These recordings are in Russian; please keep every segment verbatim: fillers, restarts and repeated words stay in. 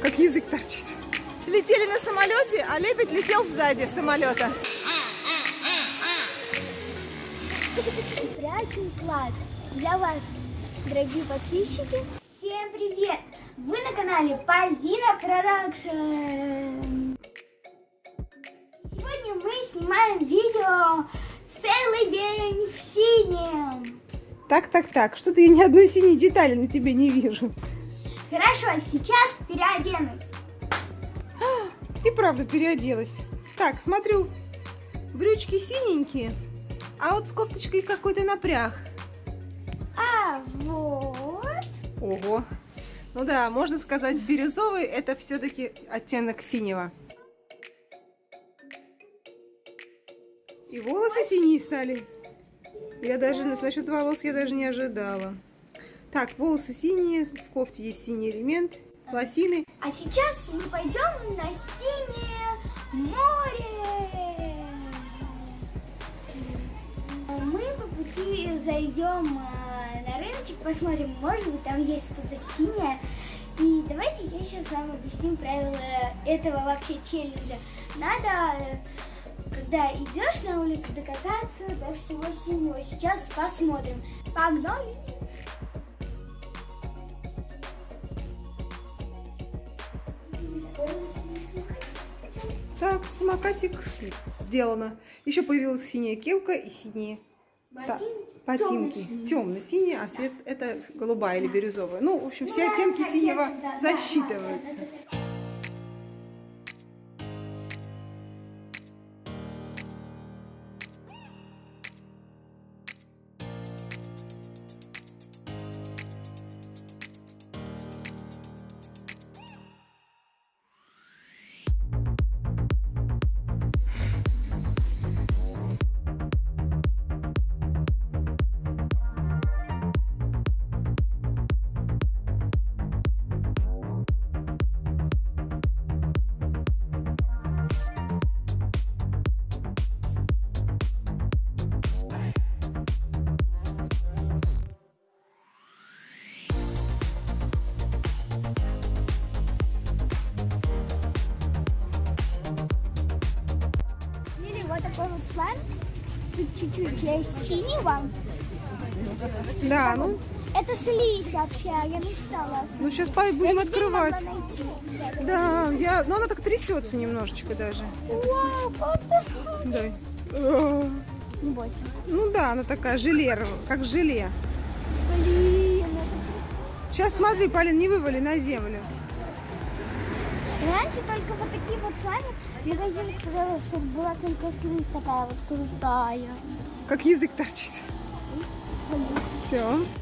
Как язык торчит. Летели на самолете, а лебедь летел сзади самолета. Прячем клад для вас, дорогие подписчики. Всем привет! Вы на канале Полина Продакшн. Сегодня мы снимаем видео целый день в синем. Так, так, так. Что-то я ни одной синей детали на тебе не вижу. Хорошо, сейчас переоденусь. И правда переоделась. Так, смотрю, брючки синенькие, а вот с кофточкой какой-то напряг. А вот. Ого. Ну да, можно сказать, бирюзовый это все-таки оттенок синего. И волосы синие стали. Я даже, насчет волос я даже не ожидала. Так, волосы синие, в кофте есть синий элемент, лосины. А сейчас мы пойдем на синее море. Мы по пути зайдем на рыночек, посмотрим, может быть, там есть что-то синее. И давайте я сейчас вам объясню правила этого вообще челленджа. Надо, когда идешь на улицу, докасаться до всего синего. Сейчас посмотрим. Погнали! Так, самокатик сделано. Еще появилась синяя кепка и синие Ботинки, ботинки. Темно-синие, а цвет это голубая или бирюзовая. Ну, в общем, все Ну, оттенки оттенки, синего да, засчитываются. да, да, Вот такой вот слайм. Тут чуть-чуть есть синего. Да, ну. Это слизь вообще, я мечтала. Ну сейчас будем я открывать. Да, я, ну она так трясется немножечко даже. Вау, Да. Не бойся. Ну да, она такая желе, как желе. Блин, это... Сейчас смотри, Полин, не вывали на землю. Раньше только вот такие вот слаймы в магазине, чтобы была только слизь такая вот крутая. Как язык торчит. Все.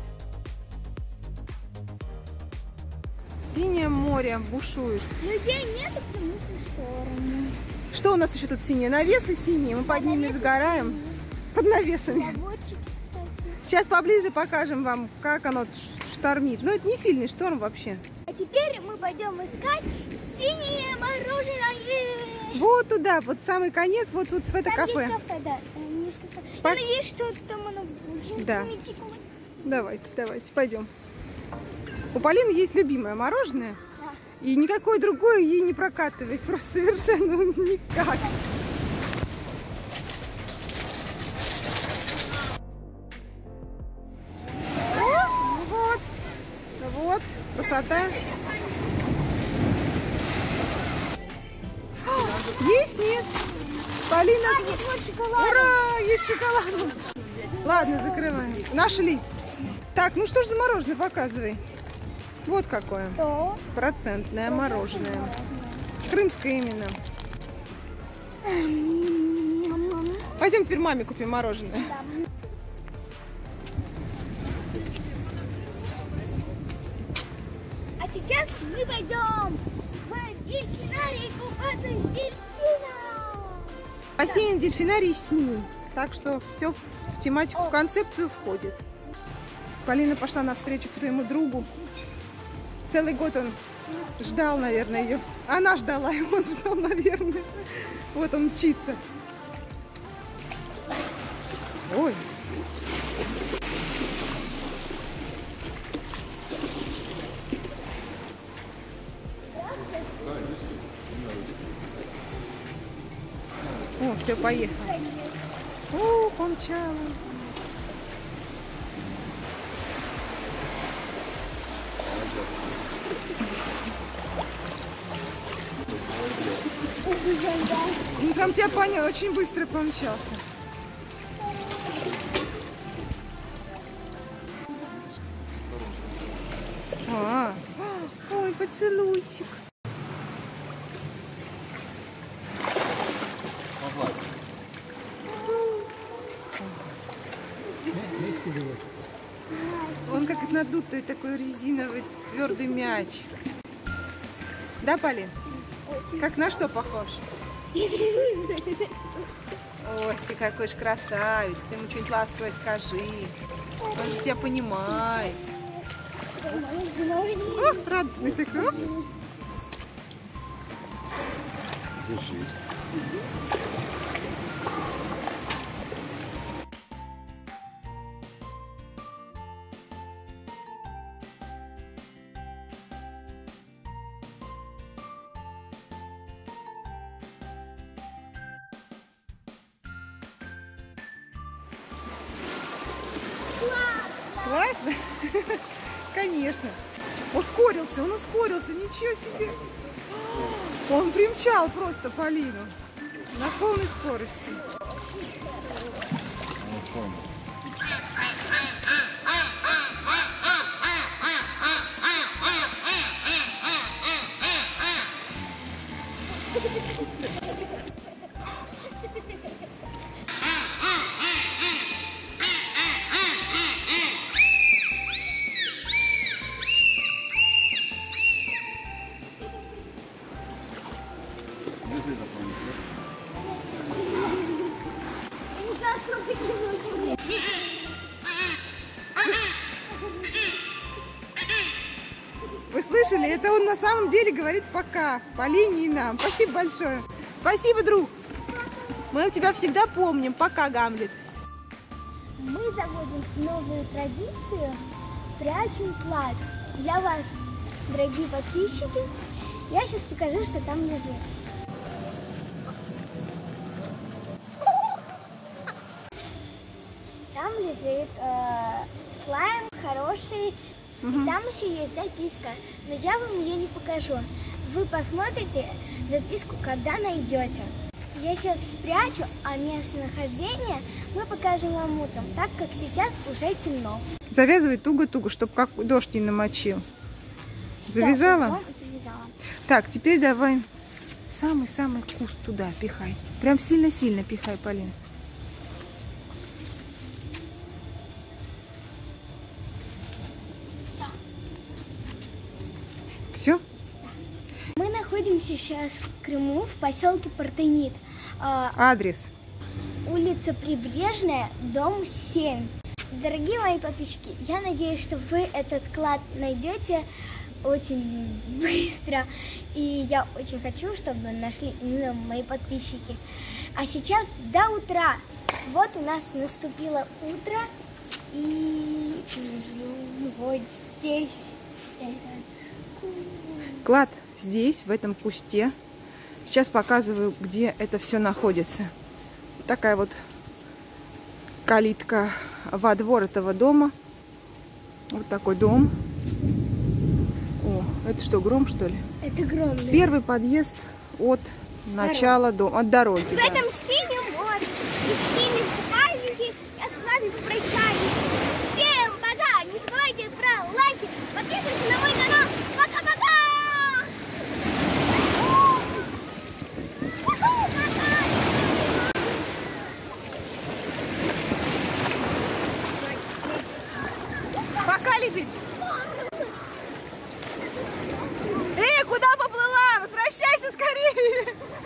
Синее море бушует. Людей нету, потому что шторм. Что у нас еще тут синее? Навесы синие, мы под ними загораем. Синие. Под навесами. Заводчики, кстати. Сейчас поближе покажем вам, как оно штормит. Но это не сильный шторм вообще. А теперь мы пойдем искать синее мороженое. Вот туда, вот самый конец, вот, вот в это Там кафе. Есть кафе, да. Там есть кафе. По... Я надеюсь, что там оно будет. Да. Давайте, давайте, пойдем. У Полины есть любимое мороженое. Да. И никакое другое ей не прокатывает. Просто совершенно никак. Вот. Вот. Красота. Есть, нет? Полина. А, нет, вот шоколад. Ура, есть шоколад. Ладно, закрываем. Нашли. Так, ну что ж за мороженое, показывай. Вот какое. Что? Процентное мороженое. Крымское именно. Пойдем теперь маме купим мороженое. Да. А сейчас мы пойдем в дельфинарий купаться с дельфином. Бассейн, дельфинарий синий. Так что все в тематику, в концепцию входит. Полина пошла навстречу к своему другу. Целый год он ждал, наверное, ее. Она ждала, и он ждал, наверное. Вот он мчится. Ой. О, все, поехали. О, помчала. Ну, прям тебя понял, очень быстро помчался. А, ой, поцелуйчик. Он как надутый такой резиновый твердый мяч. Да, Полин? Как на что похож? Ой, ты какой же красавец. Ты ему что-нибудь ласковое скажи. Он же тебя понимает. Ох, радостный такой. Оп. Держись. Классно? Конечно. Ускорился, он ускорился, ничего себе. Он примчал просто Полину на полной скорости. Вы слышали? Это он на самом деле говорит пока Полине и нам. Спасибо большое. Спасибо, друг. Мы тебя всегда помним. Пока, Гамлет. Мы заводим новую традицию, прячем клад. Для вас, дорогие подписчики, я сейчас покажу, что там лежит. Там лежит э, слайм хороший. Угу. И там еще есть записка, но я вам ее не покажу. Вы посмотрите записку, когда найдете. Я сейчас спрячу, а местонахождение мы покажем вам утром, так как сейчас уже темно. Завязывай туго-туго, чтобы как дождь не намочил. Завязала? Сейчас, завязала. Так, теперь давай самый-самый куст туда пихай. Прям сильно-сильно пихай, Полин. Все? Мы находимся сейчас в Крыму, в поселке Партенит. Адрес? Улица Прибрежная, дом семь. Дорогие мои подписчики, я надеюсь, что вы этот клад найдете очень быстро. И я очень хочу, чтобы нашли именно мои подписчики. А сейчас до утра. Вот у нас наступило утро. И вот здесь этот Клад здесь, в этом кусте. Сейчас показываю, где это все находится. Такая вот калитка во двор этого дома. Вот такой дом. О, это что, гром, что ли? Это гром. Да. Первый подъезд от начала дома, от дороги. В Да. этом синем море и в синем купальнике я с вами попрощаюсь. Всем пока! Не забывайте про лайки, подписывайтесь на мой канал. Пока-пока! Пока, лебедь! Эй, куда поплыла? Возвращайся скорее!